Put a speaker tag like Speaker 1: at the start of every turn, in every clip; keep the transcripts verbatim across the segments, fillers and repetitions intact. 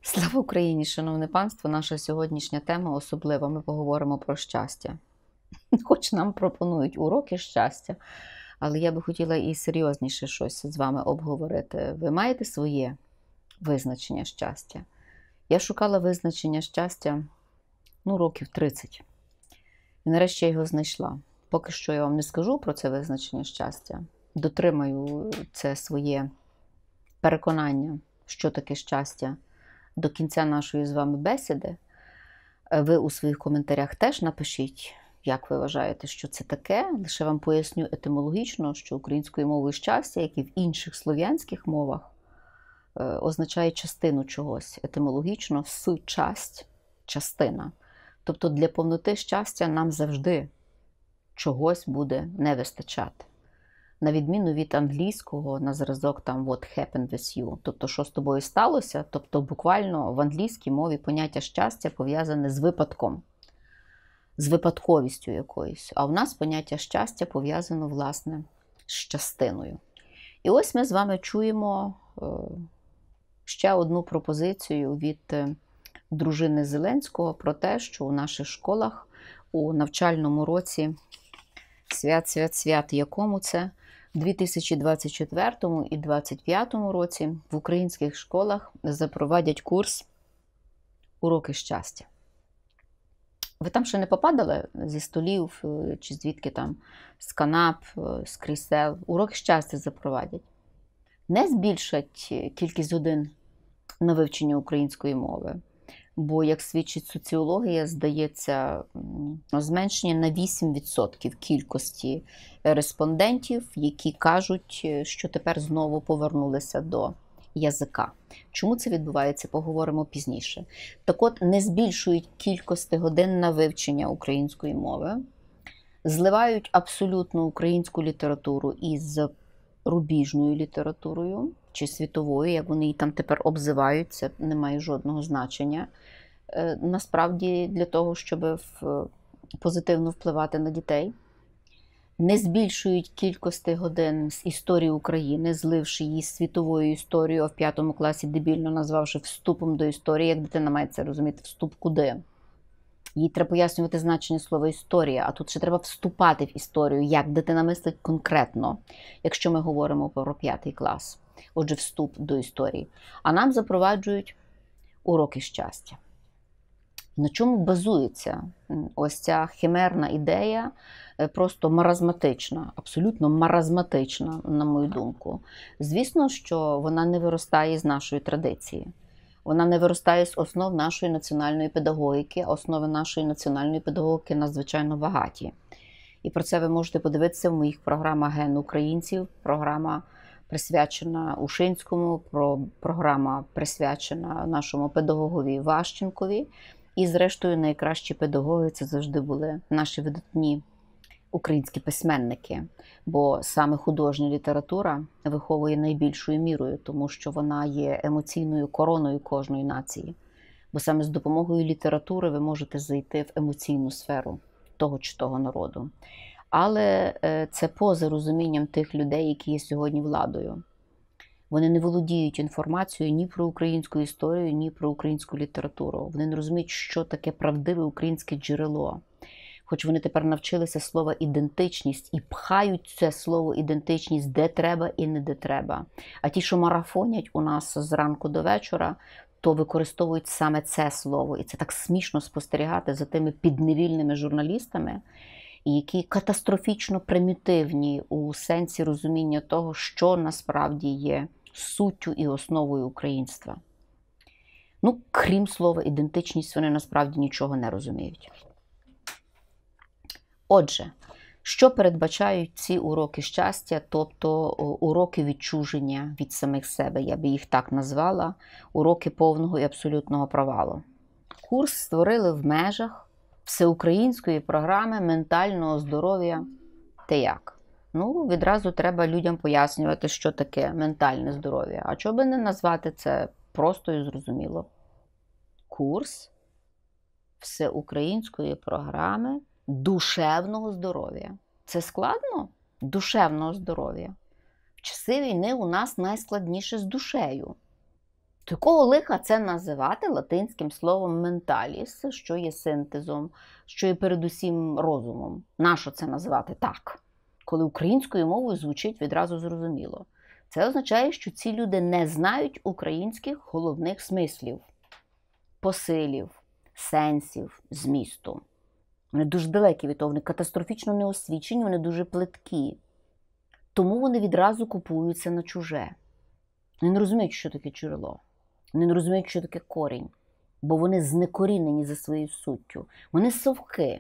Speaker 1: Слава Україні, шановне панство! Наша сьогоднішня тема особлива. Ми поговоримо про щастя. Хоч нам пропонують уроки щастя, але я би хотіла і серйозніше щось з вами обговорити. Ви маєте своє визначення щастя? Я шукала визначення щастя, ну, років тридцять. І нарешті я його знайшла. Поки що я вам не скажу про це визначення щастя. Дотримаю це своє переконання, що таке щастя, до кінця нашої з вами бесіди. Ви у своїх коментарях теж напишіть, як ви вважаєте, що це таке. Лише вам поясню етимологічно, що українською мовою щастя, як і в інших слов'янських мовах, означає частину чогось. Етимологічно «с-часть» – частина. Тобто для повноти щастя нам завжди чогось буде не вистачати. На відміну від англійського, на зразок там «what happened with you», тобто що з тобою сталося, тобто буквально в англійській мові поняття щастя пов'язане з випадком, з випадковістю якоюсь. А в нас поняття щастя пов'язано, власне, з частиною. І ось ми з вами чуємо е, ще одну пропозицію від е, дружини Зеленського про те, що у наших школах у навчальному році свят-свят-свят, якому це, у дві тисячі двадцять четвертому і дві тисячі двадцять п'ятому році в українських школах запровадять курс «Уроки щастя». Ви там ще не попадали зі столів, чи звідки там, з канап, з крісел? Уроки щастя запровадять. Не збільшать кількість годин на вивчення української мови. Бо, як свідчить соціологія, здається, зменшення на вісім відсотків кількості респондентів, які кажуть, що тепер знову повернулися до язика. Чому це відбувається, поговоримо пізніше. Так от, не збільшують кількості годин на вивчення української мови, зливають абсолютно українську літературу із рубіжною літературою, чи світовою, як вони її там тепер обзивають, це не має жодного значення. Насправді, для того, щоб позитивно впливати на дітей. Не збільшують кількості годин з історії України, зливши її з світовою історією, а в п'ятому класі дебільно назвавши вступом до історії. Як дитина має це розуміти? Вступ куди? Їй треба пояснювати значення слова «історія», а тут ще треба вступати в історію, як дитина мислить конкретно, якщо ми говоримо про п'ятий клас. Отже, вступ до історії. А нам запроваджують уроки щастя. На чому базується ось ця химерна ідея, просто маразматична, абсолютно маразматична, на мою думку. Звісно, що вона не виростає з нашої традиції. Вона не виростає з основ нашої національної педагогіки, а основи нашої національної педагогіки надзвичайно багаті. І про це ви можете подивитися в моїх програмах «Ген українців», програма присвячена Ушинському, програма присвячена нашому педагогові Ващенкові. І, зрештою, найкращі педагоги – це завжди були наші видатні українські письменники. Бо саме художня література виховує найбільшою мірою, тому що вона є емоційною короною кожної нації. Бо саме з допомогою літератури ви можете зайти в емоційну сферу того чи того народу. Але це поза розумінням тих людей, які є сьогодні владою. Вони не володіють інформацією ні про українську історію, ні про українську літературу. Вони не розуміють, що таке правдиве українське джерело. Хоч вони тепер навчилися слова «ідентичність» і пхають це слово «ідентичність» де треба і не де треба. А ті, що марафонять у нас зранку до вечора, то використовують саме це слово. І це так смішно спостерігати за тими підневільними журналістами, які катастрофічно примітивні у сенсі розуміння того, що насправді є суттю і основою українства. Ну, крім слова «ідентичність», вони насправді нічого не розуміють. Отже, що передбачають ці уроки щастя, тобто уроки відчуження від самих себе, я би їх так назвала, уроки повного і абсолютного провалу. Курс створили в межах всеукраїнської програми ментального здоров'я «Те як?». Ну, відразу треба людям пояснювати, що таке ментальне здоров'я. А чого би не назвати це просто і зрозуміло? Курс всеукраїнської програми душевного здоров'я. Це складно? Душевного здоров'я. В часи війни у нас найскладніше з душею. То якого лиха це називати латинським словом менталіс, що є синтезом, що є передусім розумом? Нащо це називати так? Коли українською мовою звучить відразу зрозуміло. Це означає, що ці люди не знають українських головних смислів, посилів, сенсів, змісту. Вони дуже далекі від того, вони катастрофічно неосвічені, вони дуже плиткі. Тому вони відразу купуються на чуже. Вони не розуміють, що таке джерело. Вони не розуміють, що таке корінь. Бо вони знекорінені за своєю суттю. Вони совки.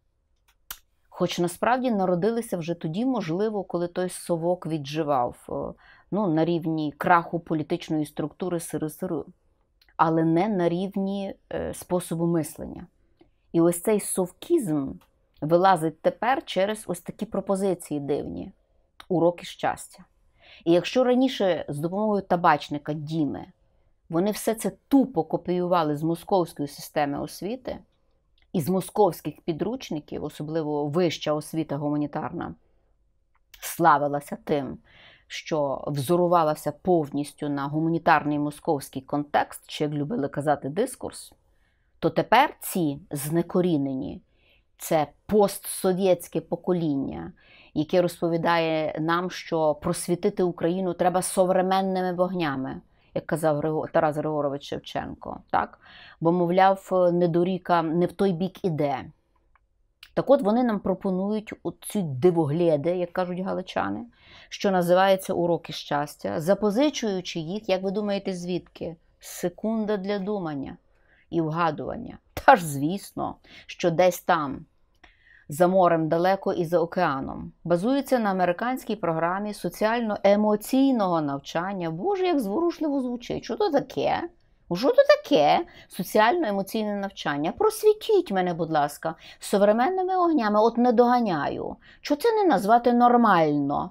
Speaker 1: Хоч насправді народилися вже тоді, можливо, коли той совок відживав, ну, на рівні краху політичної структури СРСР, але не на рівні е, способу мислення. І ось цей совкізм вилазить тепер через ось такі пропозиції дивні. Уроки щастя. І якщо раніше з допомогою табачника Діми вони все це тупо копіювали з московської системи освіти і з московських підручників, особливо вища освіта гуманітарна, славилася тим, що взорувалася повністю на гуманітарний московський контекст, чи, як любили казати, дискурс, то тепер ці знекорінені, це постсовєтське покоління, яке розповідає нам, що просвітити Україну треба современними вогнями, як казав Тарас Григорович Шевченко. Так? Бо, мовляв, недоріка не в той бік іде. Так от вони нам пропонують ці дивогледи, як кажуть галичани, що називається уроки щастя, запозичуючи їх, як ви думаєте, звідки? Секунда для думання і вгадування. Та ж, звісно, що десь там, за морем далеко і за океаном, базується на американській програмі соціально-емоційного навчання. Боже, як зворушливо звучить. Що то таке? Що то таке соціально-емоційне навчання? Просвітіть мене, будь ласка, современними огнями. От не доганяю. Чого це не назвати нормально?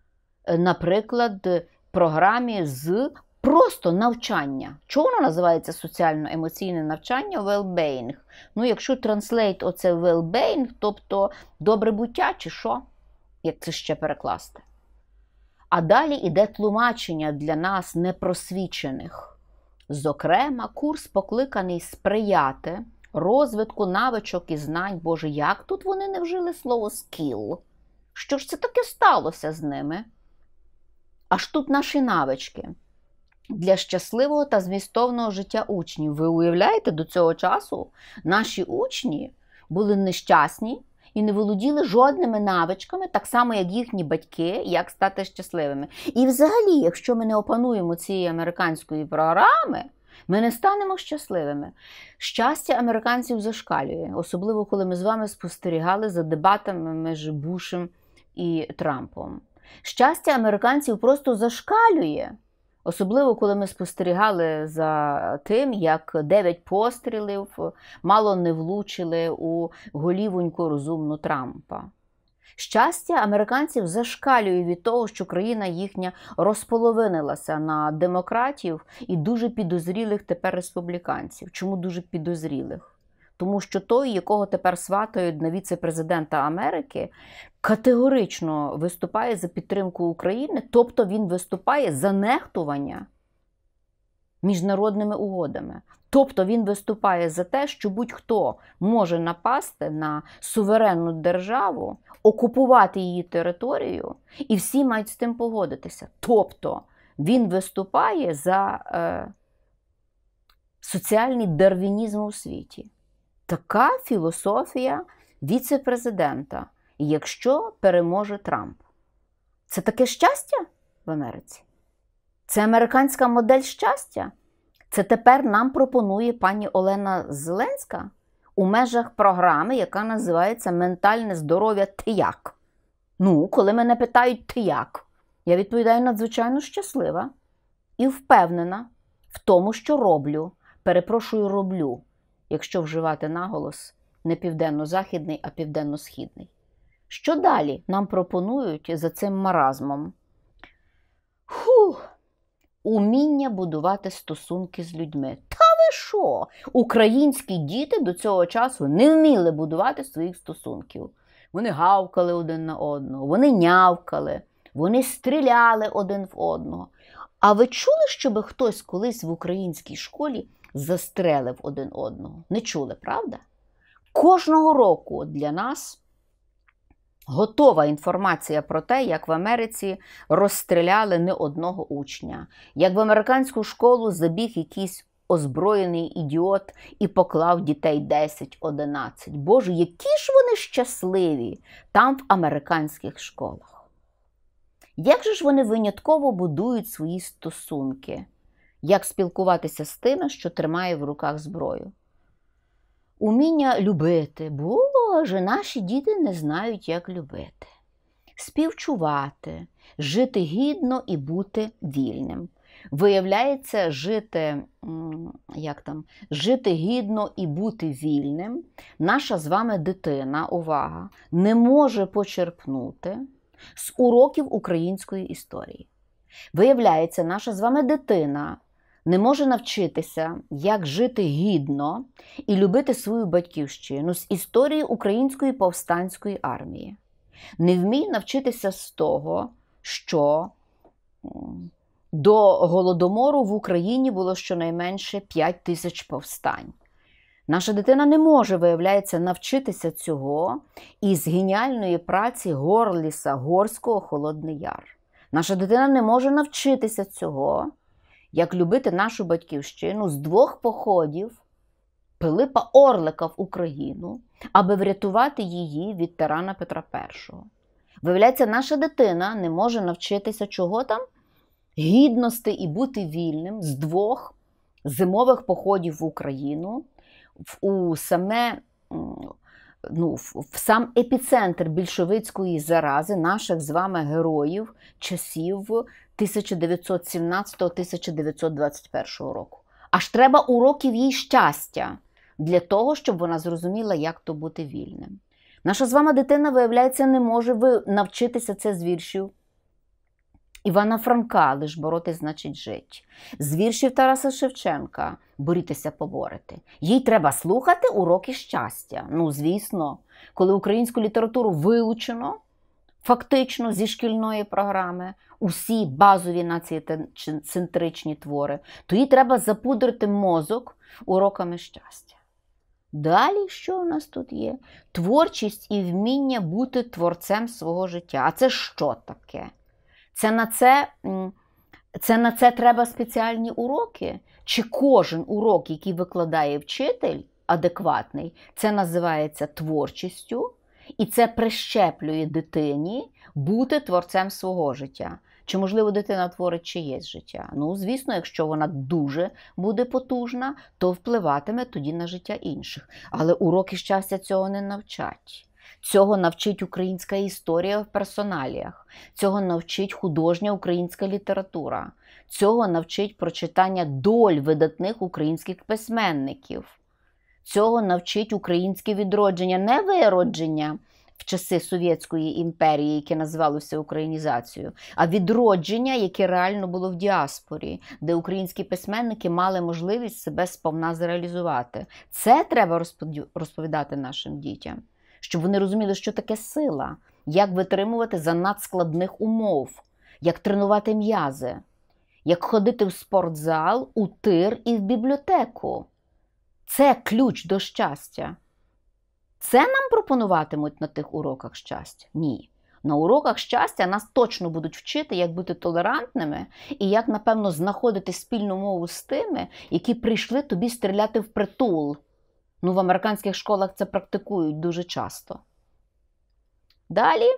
Speaker 1: Наприклад, програмі з просто навчання. Чого воно називається соціально-емоційне навчання? Well-being. Ну, якщо транслейт оце well-being, тобто добре буття чи що? Як це ще перекласти? А далі іде тлумачення для нас непросвічених. Зокрема, курс покликаний сприяти розвитку навичок і знань. Боже, як тут вони не вжили слово skill? Що ж це таке сталося з ними? Аж тут наші навички. Для щасливого та змістовного життя учнів. Ви уявляєте, до цього часу наші учні були нещасні і не володіли жодними навичками, так само, як їхні батьки, як стати щасливими. І взагалі, якщо ми не опануємо цієї американської програми, ми не станемо щасливими. Щастя американців зашкалює, особливо коли ми з вами спостерігали за дебатами між Бушем і Трампом. Щастя американців просто зашкалює. Особливо, коли ми спостерігали за тим, як дев'ять пострілів мало не влучили у голівоньку розумну Трампа. Щастя американців зашкалює від того, що країна їхня розполовинилася на демократів і дуже підозрілих тепер республіканців. Чому дуже підозрілих? Тому що той, якого тепер сватають на віце-президента Америки, категорично виступає за підтримку України, тобто він виступає за нехтування міжнародними угодами. Тобто він виступає за те, що будь-хто може напасти на суверенну державу, окупувати її територію, і всі мають з тим погодитися. Тобто він виступає за е, соціальний дарвінізм у світі. Така філософія віце-президента, якщо переможе Трамп. Це таке щастя в Америці? Це американська модель щастя? Це тепер нам пропонує пані Олена Зеленська у межах програми, яка називається «Ментальне здоров'я ти як?». Ну, коли мене питають «ти як?», я відповідаю надзвичайно щаслива і впевнена в тому, що роблю. Перепрошую, роблю. Якщо вживати наголос не південно-західний, а південно-східний. Що далі нам пропонують за цим маразмом? Фух! Уміння будувати стосунки з людьми. Та ви що? Українські діти до цього часу не вміли будувати своїх стосунків. Вони гавкали один на одного, вони нявкали, вони стріляли один в одного. А ви чули, щоби хтось колись в українській школі застрелив один одного? Не чули, правда? Кожного року для нас готова інформація про те, як в Америці розстріляли не одного учня, як в американську школу забіг якийсь озброєний ідіот і поклав дітей десять-одинадцять. Боже, які ж вони щасливі там в американських школах. Як же ж вони винятково будують свої стосунки? Як спілкуватися з тими, що тримає в руках зброю? Уміння любити. Боже, наші діти не знають, як любити. Співчувати, жити гідно і бути вільним. Виявляється, жити, як там, жити гідно і бути вільним наша з вами дитина, увага, не може почерпнути з уроків української історії. Виявляється, наша з вами дитина не може навчитися, як жити гідно і любити свою батьківщину з історії Української повстанської армії. Не вміє навчитися з того, що до Голодомору в Україні було щонайменше п'ять тисяч повстань. Наша дитина не може, виявляється, навчитися цього із геніальної праці Горліса Горського «Холодний Яр». Наша дитина не може навчитися цього, як любити нашу батьківщину з двох походів Пилипа Орлика в Україну, аби врятувати її від тирана Петра Першого. Виявляється, наша дитина не може навчитися чого там? Гідності і бути вільним з двох зимових походів в Україну, в, у саме, ну, в, в сам епіцентр більшовицької зарази наших з вами героїв часів тисяча дев'ятсот сімнадцятого - тисяча дев'ятсот двадцять першого року. Аж треба уроків їй щастя для того, щоб вона зрозуміла, як то бути вільним. Наша з вами дитина, виявляється, не може навчитися це з віршів Івана Франка, лиш боротись значить жить. З віршів Тараса Шевченка борітеся поборете. Їй треба слухати уроки щастя. Ну, звісно, коли українську літературу вилучено, фактично зі шкільної програми, усі базові націєцентричні твори, то їй треба запудрити мозок уроками щастя. Далі, що у нас тут є? Творчість і вміння бути творцем свого життя. А це що таке? Це на це, це на це треба спеціальні уроки? Чи кожен урок, який викладає вчитель, адекватний, це називається творчістю, і це прищеплює дитині бути творцем свого життя? Чи, можливо, дитина творить чиєсь життя? Ну, звісно, якщо вона дуже буде потужна, то впливатиме тоді на життя інших. Але уроки щастя цього не навчать. Цього навчить українська історія в персоналіях. Цього навчить художня українська література. Цього навчить прочитання доль видатних українських письменників. Цього навчить українське відродження, не виродження в часи Совєтської імперії, яке називалося українізацією, а відродження, яке реально було в діаспорі, де українські письменники мали можливість себе сповна зреалізувати. Це треба розповідати нашим дітям, щоб вони розуміли, що таке сила, як витримувати за надскладних умов, як тренувати м'язи, як ходити в спортзал, у тир і в бібліотеку. Це ключ до щастя. Це нам пропонуватимуть на тих уроках щастя? Ні. На уроках щастя нас точно будуть вчити, як бути толерантними і як, напевно, знаходити спільну мову з тими, які прийшли тобі стріляти впритул. Ну, в американських школах це практикують дуже часто. Далі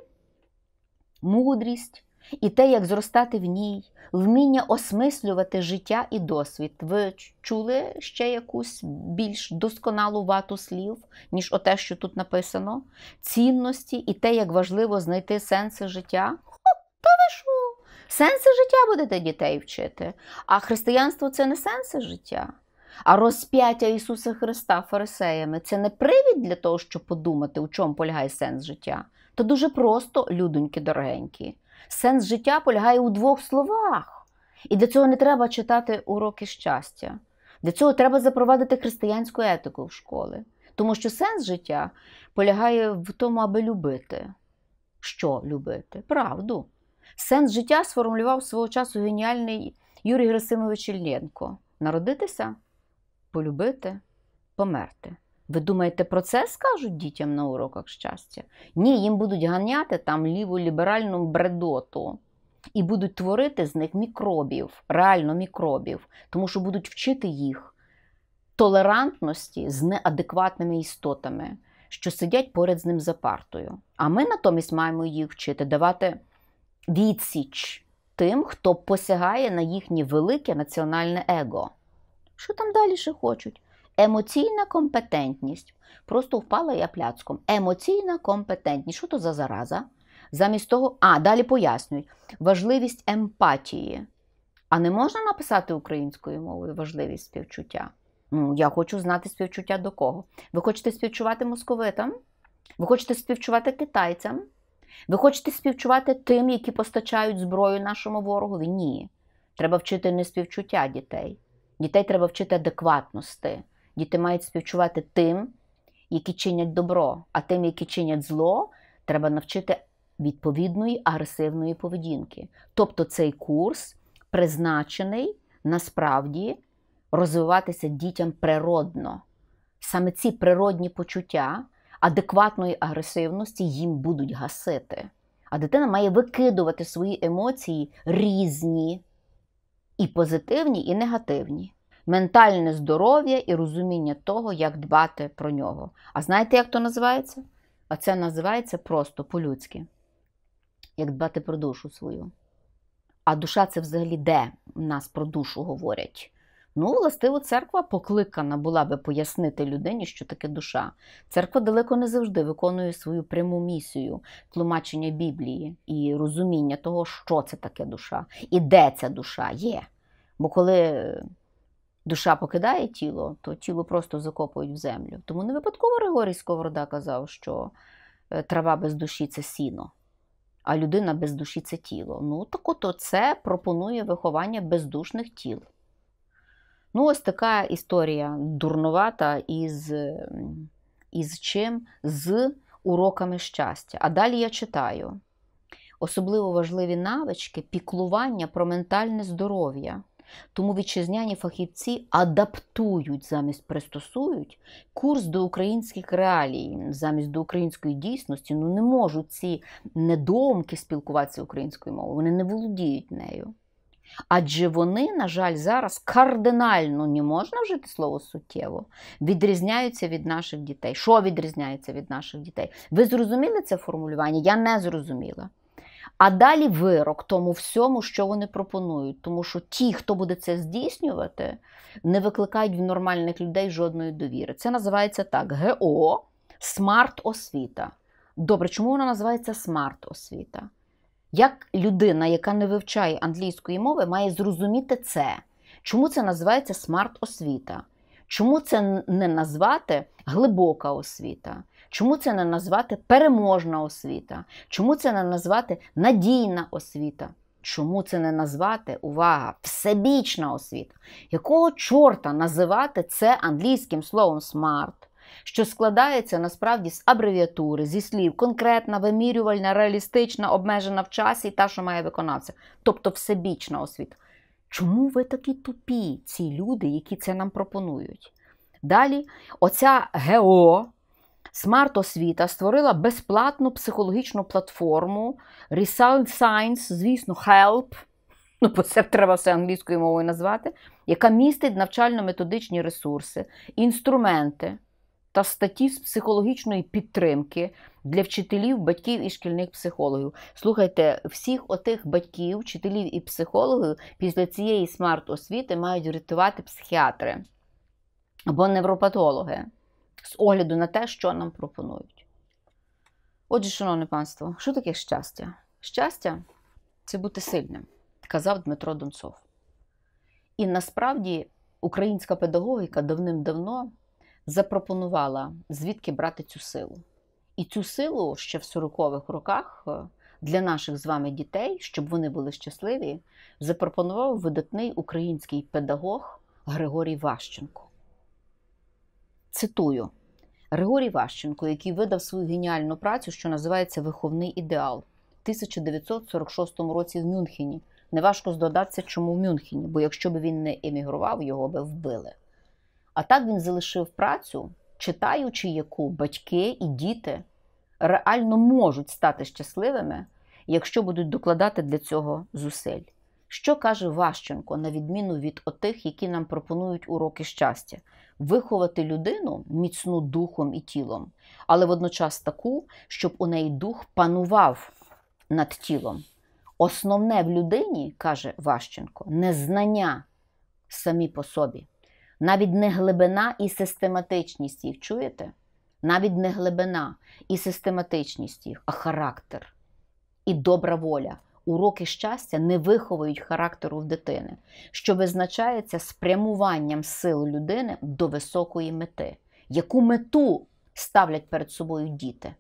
Speaker 1: мудрість і те, як зростати в ній, вміння осмислювати життя і досвід. Ви чули ще якусь більш досконалу вату слів, ніж оте, що тут написано? Цінності і те, як важливо знайти сенси життя? О, та ви що? Сенси життя будете дітей вчити. А християнство – це не сенси життя. А розп'яття Ісуса Христа фарисеями – це не привід для того, щоб подумати, у чому полягає сенс життя? То дуже просто, людоньки дорогенькі. Сенс життя полягає у двох словах. І для цього не треба читати уроки щастя. Для цього треба запровадити християнську етику в школи. Тому що сенс життя полягає в тому, аби любити. Що любити? Правду. Сенс життя сформулював свого часу геніальний Юрій Герасимович Іллєнко. Народитися, полюбити, померти. Ви думаєте, про це скажуть дітям на уроках щастя? Ні, їм будуть ганяти там ліволіберальну бредоту. І будуть творити з них мікробів, реально мікробів. Тому що будуть вчити їх толерантності з неадекватними істотами, що сидять поряд з ним за партою. А ми натомість маємо їх вчити давати відсіч тим, хто посягає на їхнє велике національне его. Що там далі ще хочуть? Емоційна компетентність. Просто впала я пляцком. Емоційна компетентність. Що то за зараза? Замість того, а, далі пояснюють. Важливість емпатії. А не можна написати українською мовою важливість співчуття? Ну, я хочу знати співчуття до кого. Ви хочете співчувати московитам? Ви хочете співчувати китайцям? Ви хочете співчувати тим, які постачають зброю нашому ворогові? Ні. Треба вчити не співчуття дітей. Дітей треба вчити адекватності. Діти мають співчувати тим, які чинять добро, а тим, які чинять зло, треба навчити відповідної агресивної поведінки. Тобто цей курс призначений насправді розвиватися дітям природно. Саме ці природні почуття адекватної агресивності їм будуть гасити. А дитина має викидувати свої емоції різні, і позитивні, і негативні. Ментальне здоров'я і розуміння того, як дбати про нього. А знаєте, як то називається? А це називається просто по-людськи. Як дбати про душу свою. А душа – це взагалі де в нас про душу говорять? Ну, властиво, церква покликана була би пояснити людині, що таке душа. Церква далеко не завжди виконує свою пряму місію тлумачення Біблії і розуміння того, що це таке душа, і де ця душа є. Бо коли душа покидає тіло, то тіло просто закопують в землю. Тому не випадково Григорій Сковорода казав, що трава без душі – це сіно, а людина без душі – це тіло. Ну, так от це пропонує виховання бездушних тіл. Ну, ось така історія дурнувата із, із чим? З уроками щастя. А далі я читаю. Особливо важливі навички піклування про ментальне здоров'я. Тому вітчизняні фахівці адаптують замість пристосують курс до українських реалій, замість до української дійсності. Ну, не можуть ці недоумки спілкуватися українською мовою, вони не володіють нею. Адже вони, на жаль, зараз кардинально, не можна вжити слово суттєво, відрізняються від наших дітей. Що відрізняється від наших дітей? Ви зрозуміли це формулювання? Я не зрозуміла. А далі вирок тому всьому, що вони пропонують. Тому що ті, хто буде це здійснювати, не викликають в нормальних людей жодної довіри. Це називається так, ГО, смарт-освіта. Добре, чому вона називається смарт-освіта? Як людина, яка не вивчає англійської мови, має зрозуміти це? Чому це називається смарт-освіта? Чому це не назвати глибока освіта? Чому це не назвати переможна освіта? Чому це не назвати надійна освіта? Чому це не назвати, увага, всебічна освіта? Якого чорта називати це англійським словом smart, що складається насправді з абревіатури, зі слів конкретна, вимірювальна, реалістична, обмежена в часі і та, що має виконавця? Тобто всебічна освіта. Чому ви такі тупі, ці люди, які це нам пропонують? Далі, оця ГО, смарт-освіта, створила безплатну психологічну платформу Result Science, звісно, Help, ну, бо це треба все англійською мовою назвати, яка містить навчально-методичні ресурси, інструменти та статті з психологічної підтримки для вчителів, батьків і шкільних психологів. Слухайте, всіх отих батьків, вчителів і психологів після цієї смарт-освіти мають врятувати психіатри або невропатологи з огляду на те, що нам пропонують. Отже, шановне панство, що таке щастя? Щастя – це бути сильним, казав Дмитро Донцов. І насправді українська педагогіка давним-давно запропонувала, звідки брати цю силу. І цю силу ще в сорокових роках для наших з вами дітей, щоб вони були щасливі, запропонував видатний український педагог Григорій Ващенко. Цитую. Григорій Ващенко, який видав свою геніальну працю, що називається «Виховний ідеал» в тисяча дев'ятсот сорок шостому році в Мюнхені. Неважко здогадатися, чому в Мюнхені, бо якщо б він не емігрував, його би вбили. А так він залишив працю, читаючи яку батьки і діти реально можуть стати щасливими, якщо будуть докладати для цього зусиль. Що каже Ващенко, на відміну від отих, які нам пропонують уроки щастя? Виховати людину міцну духом і тілом, але водночас таку, щоб у неї дух панував над тілом. Основне в людині, каже Ващенко, не знання самі по собі. Навіть не глибина і систематичність їх, чуєте? Навіть не глибина і систематичність їх, а характер і добра воля. Уроки щастя не виховують характеру в дитини, що визначається спрямуванням сил людини до високої мети. Яку мету ставлять перед собою діти?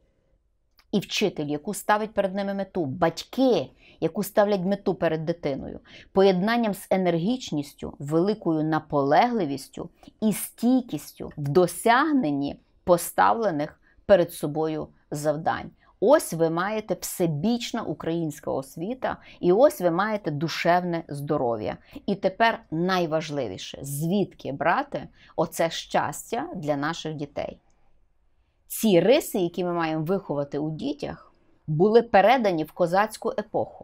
Speaker 1: І вчитель, яку ставить перед ними мету? Батьки, яку ставлять мету перед дитиною? Поєднанням з енергічністю, великою наполегливістю і стійкістю в досягненні поставлених перед собою завдань. Ось ви маєте всебічна українська освіта, і ось ви маєте душевне здоров'я. І тепер найважливіше, звідки брати оце щастя для наших дітей. Ці риси, які ми маємо виховати у дітях, були передані в козацьку епоху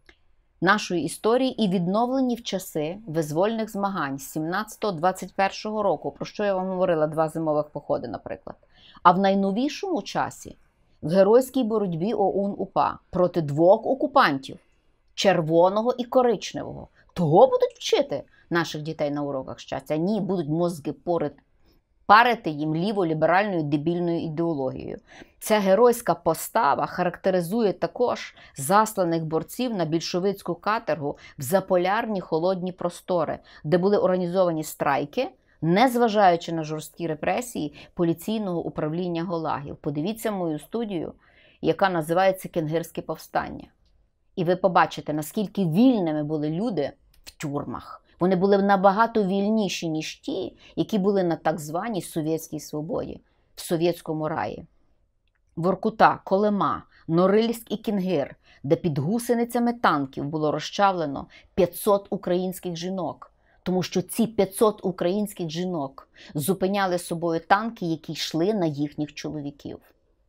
Speaker 1: нашої історії і відновлені в часи визвольних змагань сімнадцятого-двадцять першого року, про що я вам говорила, два зимових походи, наприклад. А в найновішому часі в геройській боротьбі ОУН-УПА проти двох окупантів – червоного і коричневого. Того будуть вчити наших дітей на уроках щастя? Ні, будуть мозги порити, парити їм ліволіберальною дебільною ідеологією. Ця геройська постава характеризує також засланих борців на більшовицьку каторгу в заполярні холодні простори, де були організовані страйки, незважаючи на жорсткі репресії поліційного управління ГУЛАГів. Подивіться мою студію, яка називається «Кенгирське повстання». І ви побачите, наскільки вільними були люди в тюрмах. Вони були набагато вільніші, ніж ті, які були на так званій совєтській свободі, в совєтському раї. Воркута, Колима, Норильськ і Кінгир, де під гусеницями танків було розчавлено п'ятсот українських жінок. Тому що ці п'ятсот українських жінок зупиняли собою танки, які йшли на їхніх чоловіків.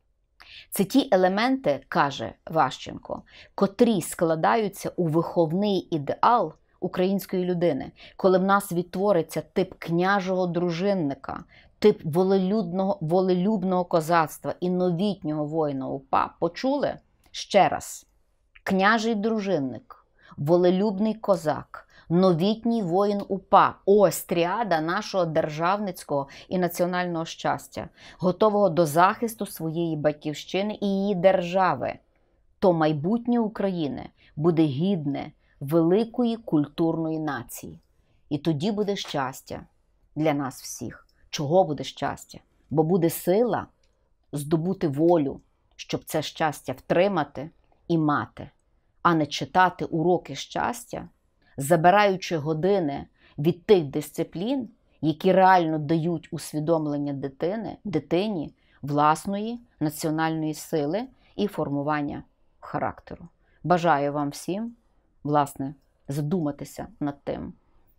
Speaker 1: Це ті елементи, каже Ващенко, котрі складаються у виховний ідеал української людини, коли в нас відтвориться тип княжого дружинника, тип волелюбного, волелюбного козацтва і новітнього воїна УПА. Почули? Ще раз. Княжий дружинник, волелюбний козак, новітній воїн УПА. Ось тріада нашого державницького і національного щастя, готового до захисту своєї батьківщини і її держави. То майбутнє України буде гідне великої культурної нації. І тоді буде щастя для нас всіх. Чого буде щастя? Бо буде сила здобути волю, щоб це щастя втримати і мати, а не читати уроки щастя, забираючи години від тих дисциплін, які реально дають усвідомлення дитини, дитині власної національної сили і формування характеру. Бажаю вам всім, власне, задуматися над тим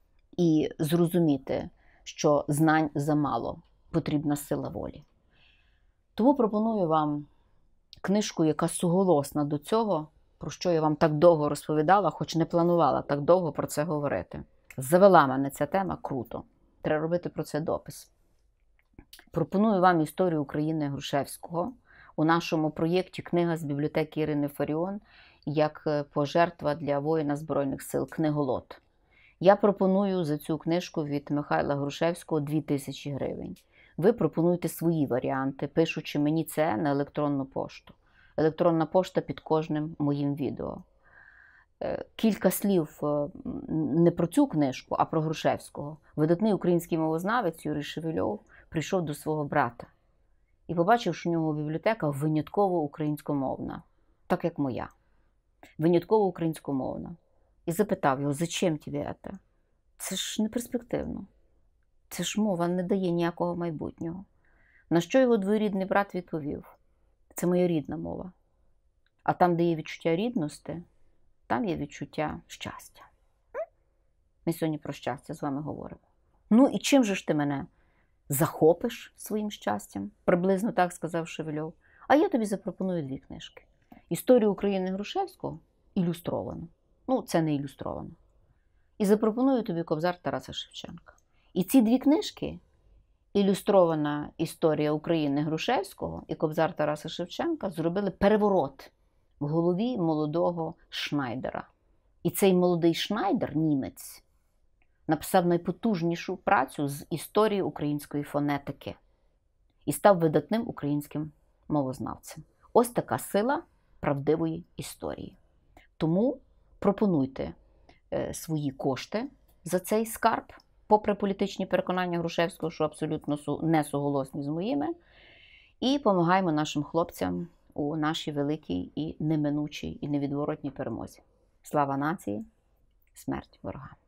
Speaker 1: і зрозуміти, що знань замало, потрібна сила волі. Тому пропоную вам книжку, яка суголосна до цього, про що я вам так довго розповідала, хоч не планувала так довго про це говорити. Завела мене ця тема круто. Треба робити про це допис. Пропоную вам історію України Грушевського у нашому проєкті «Книга з бібліотеки Ірини Фаріон» як пожертва для воїна Збройних сил «Книголот». Я пропоную за цю книжку від Михайла Грушевського дві тисячі гривень. Ви пропонуєте свої варіанти, пишучи мені це на електронну пошту. Електронна пошта під кожним моїм відео. Кілька слів не про цю книжку, а про Грушевського. Видатний український мовознавець Юрій Шевельов прийшов до свого брата і побачив, що у нього бібліотека винятково українськомовна, так як моя. Винятково українськомовна. І запитав його, зачем тобі це? Це ж не перспективно. Це ж мова не дає ніякого майбутнього. На що його двоюрідний брат відповів, це моя рідна мова. А там, де є відчуття рідності, там є відчуття щастя. Ми сьогодні про щастя з вами говоримо. Ну і чим же ж ти мене захопиш своїм щастям? Приблизно так сказав Шевельов. А я тобі запропоную дві книжки. Історію України Грушевського ілюстровано. Ну, це не ілюстровано. І запропоную тобі Кобзар Тараса Шевченка. І ці дві книжки, ілюстрована історія України Грушевського і Кобзар Тараса Шевченка, зробили переворот в голові молодого Шнайдера. І цей молодий Шнайдер, німець, написав найпотужнішу працю з історії української фонетики і став видатним українським мовознавцем. Ось така сила правдивої історії. Тому пропонуйте е, свої кошти за цей скарб, попри політичні переконання Грушевського, що абсолютно не суголосні з моїми, і допомагаємо нашим хлопцям у нашій великій і неминучій, і невідворотній перемозі. Слава нації, смерть ворогам!